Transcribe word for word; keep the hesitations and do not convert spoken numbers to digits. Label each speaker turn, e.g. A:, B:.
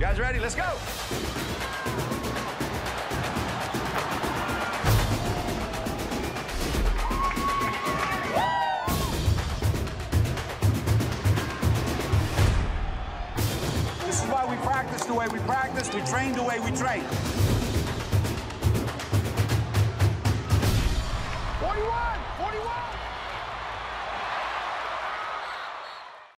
A: Guys ready? Let's go. This is why we practice the way we practice. We train the way we train.